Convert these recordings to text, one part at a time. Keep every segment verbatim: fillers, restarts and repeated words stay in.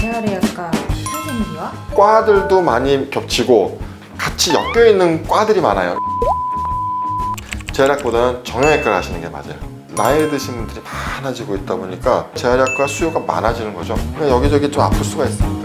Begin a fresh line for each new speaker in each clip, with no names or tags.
재활의학과 선생님이와
과들도 많이 겹치고 같이 엮여있는 과들이 많아요. 재활학보다는 정형외과를 하시는 게 맞아요. 나이 드신 분들이 많아지고 있다 보니까 재활학과 수요가 많아지는 거죠. 그러니까 여기저기 좀 아플 수가 있으니까.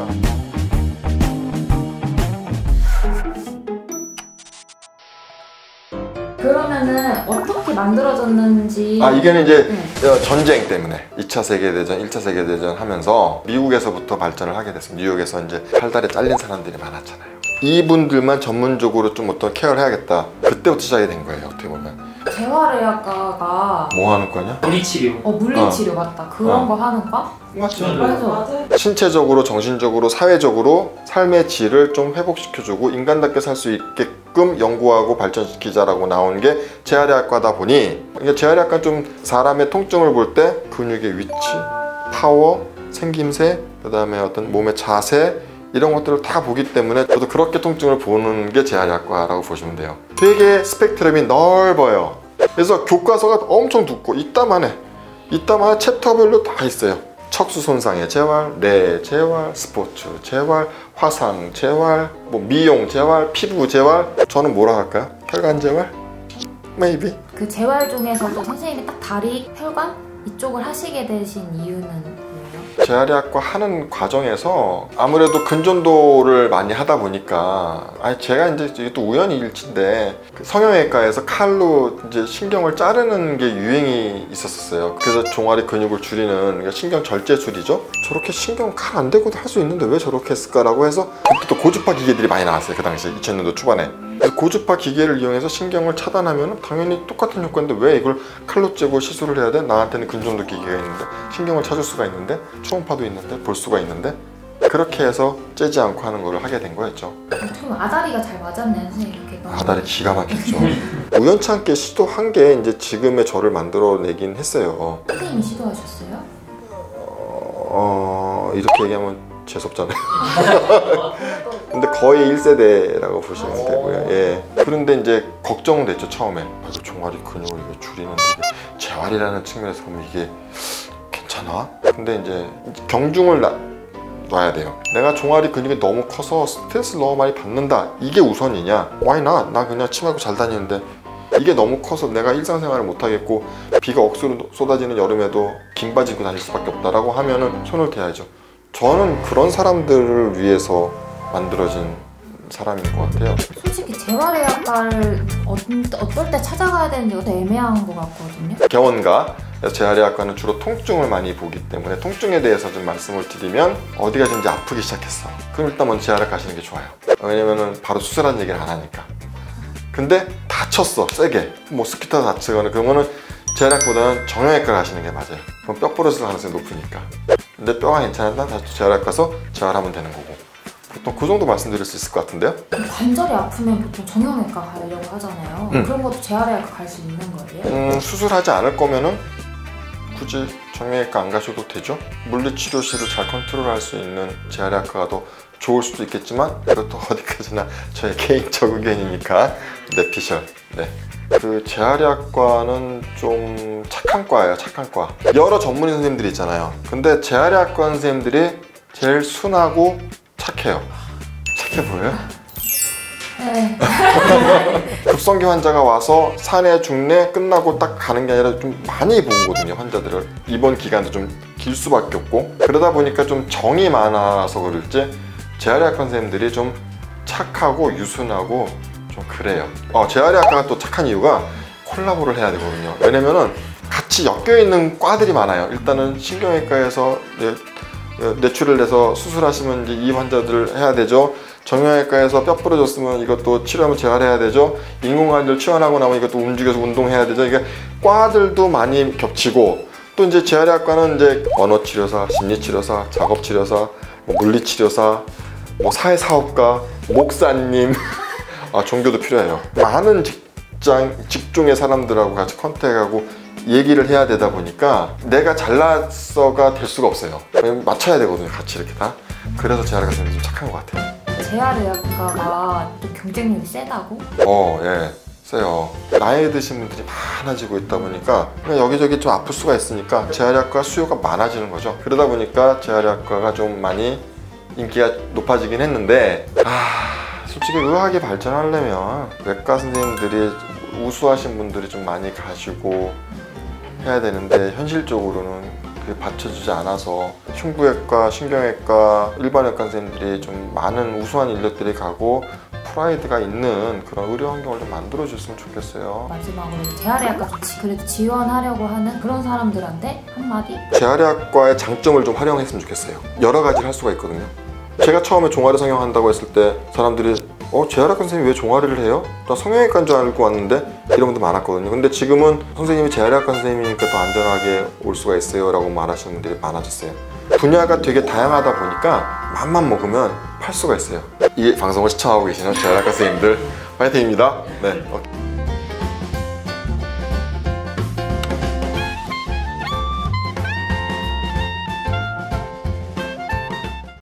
그러면은 어떻게 만들어졌는지.
아, 이게는 이제
네.
전쟁 때문에 이 차 세계대전, 일 차 세계대전 하면서 미국에서부터 발전을 하게 됐습니다. 뉴욕에서 이제 팔다리 잘린 사람들이 많았잖아요. 이분들만 전문적으로 좀 어떤 케어를 해야겠다. 그때부터 시작이 된 거예요, 어떻게 보면.
재활의학과가
뭐 하는 거냐?
물리치료.
어 물리치료
어.
맞다. 그런
어.
거 하는 과?
맞죠.
맞아.
신체적으로, 정신적으로, 사회적으로 삶의 질을 좀 회복시켜주고 인간답게 살 수 있게끔 연구하고 발전시키자라고 나온 게 재활의학과다 보니, 이게 재활의학과는 좀 사람의 통증을 볼 때 근육의 위치, 파워, 생김새, 그 다음에 어떤 몸의 자세 이런 것들을 다 보기 때문에 저도 그렇게 통증을 보는 게 재활의학과라고 보시면 돼요. 되게 스펙트럼이 넓어요. 그래서 교과서가 엄청 두껍고 이따만해. 이따만한 챕터별로 다 있어요. 척수 손상의 재활, 뇌 재활, 스포츠 재활, 화상 재활, 뭐 미용 재활, 피부 재활. 저는 뭐라 할까요? 혈관 재활? Maybe?
그 재활 중에서도 선생님이 딱 다리, 혈관 이쪽을 하시게 되신 이유는 뭐예요?
재활의학과 하는 과정에서 아무래도 근전도를 많이 하다 보니까, 아니 제가 이제 이게 또 우연히 일치인데 그 성형외과에서 칼로 이제 신경을 자르는 게 유행이 있었어요. 그래서 종아리 근육을 줄이는, 그러니까 신경 절제술이죠. 저렇게 신경 칼 안 대고도 할 수 있는데 왜 저렇게 했을까라고 해서 그때 또 고주파 기계들이 많이 나왔어요. 그 당시에 이천 년도 초반에. 그래서 고주파 기계를 이용해서 신경을 차단하면 당연히 똑같은 효과인데 왜 이걸 칼로 째고 시술을 해야 돼? 나한테는 근전도 기계가 있는데, 신경을 찾을 수가 있는데, 초음파도 있는데, 볼 수가 있는데, 그렇게 해서 째지 않고 하는 걸 하게 된 거였죠.
어떻게 보면 아다리가 잘 맞았네요, 선생님. 이렇게 너무.
아다리 기가 막혔죠. 우연찮게 시도한 게 이제 지금의 저를 만들어내긴 했어요.
선생님이 시도하셨어요?
어... 이렇게 얘기하면 재수없잖아요. 근데 거의 일 세대라고 보시면 되고요. 예. 그런데 이제 걱정은 됐죠, 처음에. 아, 이거 종아리 근육을 이게 줄이는데 이게 재활이라는 측면에서 보면 이게 괜찮아? 근데 이제 경중을 놔, 놔야 돼요. 내가 종아리 근육이 너무 커서 스트레스를 너무 많이 받는다, 이게 우선이냐? Why not? 나 그냥 침 말고 잘 다니는데 이게 너무 커서 내가 일상생활을 못하겠고 비가 억수로 쏟아지는 여름에도 긴 바지 입고 다닐 수밖에 없다라고 하면은 손을 대야죠. 저는 그런 사람들을 위해서 만들어진 사람인 것 같아요.
솔직히 재활의학과를 어, 어떨 때 찾아가야 되는지 애매한 것 같거든요.
개원가, 재활의학과는 주로 통증을 많이 보기 때문에 통증에 대해서 좀 말씀을 드리면, 어디가 좀 이제 아프기 시작했어. 그럼 일단 먼저 재활학 가시는 게 좋아요. 왜냐면은 바로 수술하는 얘기를 안 하니까. 근데 다쳤어, 세게. 뭐 스키터 다치거나 그러면은 재활학보다는 정형외과를 하시는 게 맞아요. 그럼 뼈 부러질 가능성이 높으니까. 근데 뼈가 괜찮다, 다시 재활학 가서 재활하면 되는 거고. 보통 그 정도 말씀드릴 수 있을 것 같은데요?
관절이 아프면 보통 정형외과 가려고 하잖아요.
음.
그런 것도 재활의학과 갈 수 있는 거예요?
음, 수술하지 않을 거면은 굳이 정형외과 안 가셔도 되죠. 물리치료실을 잘 컨트롤할 수 있는 재활의학과가 더 좋을 수도 있겠지만, 이것도 어디까지나 저의 개인적 의견이니까 내피셜. 네. 그 재활의학과는 좀 착한 과예요, 착한 과. 여러 전문의 선생님들이 있잖아요. 근데 재활의학과 선생님들이 제일 순하고 착해요. 착해 보여요?
네.
급성기 환자가 와서 사내 중내 끝나고 딱 가는 게 아니라 좀 많이 보거든요, 환자들을. 입원 기간도 좀 길 수밖에 없고. 그러다 보니까 좀 정이 많아서 그럴지 재활의학과 선생님들이 좀 착하고 유순하고 좀 그래요. 어, 재활의학과가 또 착한 이유가 콜라보를 해야 되거든요. 왜냐면은 같이 엮여있는 과들이 많아요. 일단은 신경외과에서 뇌출을 내서 수술하시면 이제 이 환자들을 해야 되죠. 정형외과에서 뼈 부러졌으면 이것도 치료하면 재활해야 되죠. 인공관절 치환하고 나면 이것도 움직여서 운동해야 되죠. 이게 과들도 많이 겹치고, 또 이제 재활의학과는 이제 언어치료사, 심리치료사, 작업치료사, 뭐 물리치료사, 뭐 사회사업가, 목사님, 아, 종교도 필요해요. 많은 직장, 직종의 사람들하고 같이 컨택하고 얘기를 해야 되다 보니까 내가 잘났어가 될 수가 없어요. 맞춰야 되거든요, 같이 이렇게 다. 그래서 재활의학과 선생님이 좀 착한 것 같아요.
재활의학과가 또 경쟁력이 세다고?
어, 예. 세요. 나이 드신 분들이 많아지고 있다 보니까 그냥 여기저기 좀 아플 수가 있으니까 재활의학과 수요가 많아지는 거죠. 그러다 보니까 재활의학과가 좀 많이 인기가 높아지긴 했는데, 아 솔직히 의학이 발전하려면 외과 선생님들이 우수하신 분들이 좀 많이 가시고 해야 되는데, 현실적으로는 그게 받쳐주지 않아서 흉부외과, 신경외과, 일반외과 선생님들이 좀 많은 우수한 인력들이 가고 프라이드가 있는 그런 의료 환경을 좀 만들어줬으면 좋겠어요.
마지막으로 재활의학과 좀 지- 그래도 지원하려고 하는 그런 사람들한테 한마디?
재활의학과의 장점을 좀 활용했으면 좋겠어요. 여러 가지를 할 수가 있거든요. 제가 처음에 종아리 성형한다고 했을 때 사람들이 어? 재활의학과 선생님이 왜 종아리를 해요? 나 성형외과인 줄 알고 왔는데 이런 분들 많았거든요. 근데 지금은 선생님이 재활의학과 선생님이니까 더 안전하게 올 수가 있어요 라고 말하시는 분들이 많아졌어요. 분야가 되게 다양하다 보니까 맘만 먹으면 팔 수가 있어요. 이 방송을 시청하고 계시는 재활의학과 선생님들 화이팅입니다. 네.